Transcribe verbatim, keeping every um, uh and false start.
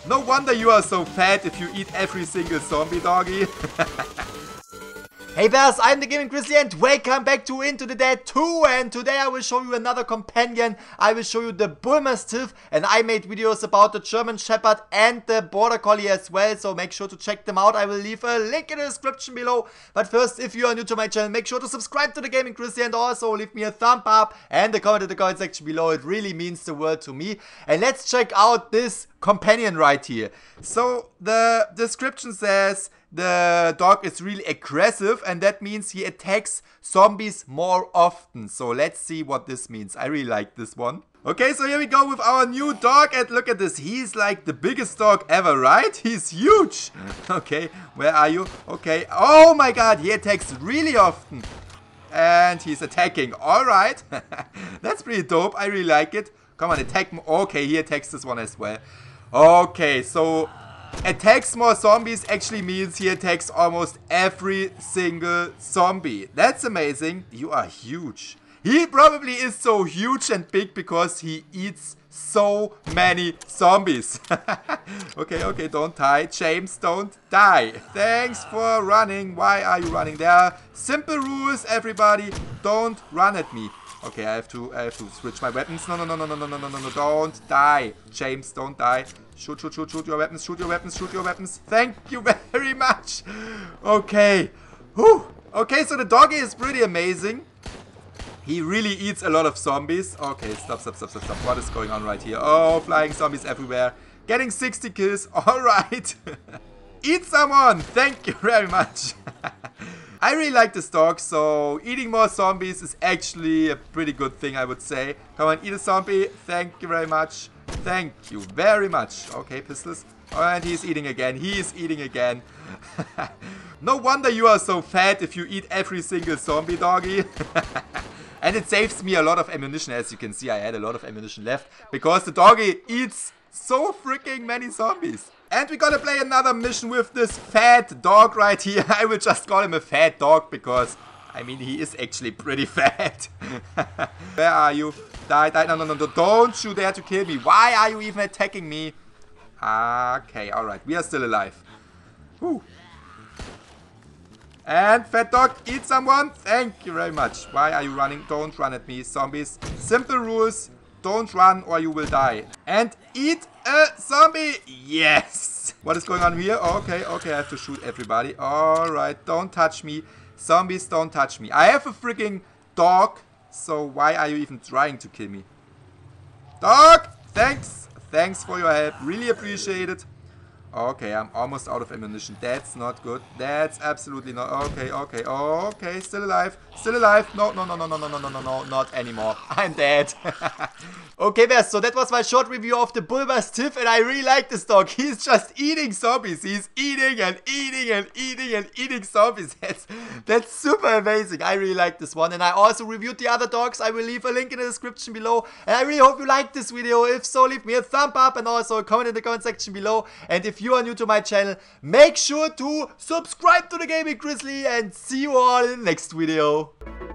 No wonder you are so fat if you eat every single zombie, doggy. Hey bears, I'm the Gaming Grizzly and welcome back to Into the Dead two, and today I will show you another companion. I will show you the Bull Mastiff, and I made videos about the German Shepherd and the Border Collie as well, so make sure to check them out. I will leave a link in the description below. But first, if you are new to my channel, make sure to subscribe to the Gaming Grizzly and also leave me a thumb up and a comment in the comment section below. It really means the world to me. And let's check out this companion right here. So the description says the dog is really aggressive, and that means he attacks zombies more often. So let's see what this means. I really like this one. Okay, so here we go with our new dog, and look at this. He's like the biggest dog ever, right? He's huge. Okay, where are you? Okay, oh my god, he attacks really often. And he's attacking, alright. That's pretty dope, I really like it. Come on, attack more. Okay, he attacks this one as well. Okay, so attacks more zombies actually means he attacks almost every single zombie. That's amazing. You are huge. He probably is so huge and big because he eats so many zombies. Okay, okay, don't die. James, don't die. Thanks for running. Why are you running? There are simple rules, everybody. Don't run at me. Okay, I have to I have to switch my weapons. No, no, no, no, no, no, no, no, no, no, don't die. James, don't die. Shoot, shoot, shoot, shoot your weapons, shoot your weapons, shoot your weapons. Thank you very much. Okay. Whew. Okay, so the doggy is pretty amazing. He really eats a lot of zombies. Okay, stop, stop, stop, stop, stop. What is going on right here? Oh, flying zombies everywhere. Getting sixty kills. Alright. Eat someone. Thank you very much. I really like this dog, so eating more zombies is actually a pretty good thing, I would say. Come on, eat a zombie. Thank you very much. Thank you very much. Okay, pistols. Oh, and he's eating again. He is eating again. No wonder you are so fat if you eat every single zombie, doggy. And it saves me a lot of ammunition. As you can see, I had a lot of ammunition left because the doggy eats so freaking many zombies. And we're gonna play another mission with this fat dog right here. I will just call him a fat dog because, I mean, he is actually pretty fat. Where are you? Die, die. No, no, no, no. Don't you dare to kill me. Why are you even attacking me? Okay, alright. We are still alive. Whew. And fat dog, eat someone. Thank you very much. Why are you running? Don't run at me, zombies. Simple rules. Don't run or you will die. And eat a zombie. Yes. What is going on here? Okay, okay, I have to shoot everybody. Alright, don't touch me. Zombies, don't touch me. I have a freaking dog. So why are you even trying to kill me? Dog, thanks. Thanks for your help. Really appreciate it. Okay, I'm almost out of ammunition. That's not good. That's absolutely not. Okay, okay, okay. Still alive. Still alive. No, no, no, no, no, no, no, no, no, no. Not anymore. I'm dead. Okay, guys. So that was my short review of the Bull Mastiff, and I really like this dog. He's just eating zombies. He's eating and eating and eating and eating zombies. That's, that's super amazing. I really like this one. And I also reviewed the other dogs. I will leave a link in the description below. And I really hope you liked this video. If so, leave me a thumb up and also a comment in the comment section below. And if you are new to my channel, make sure to subscribe to the Gaming Grizzly, and see you all in the next video.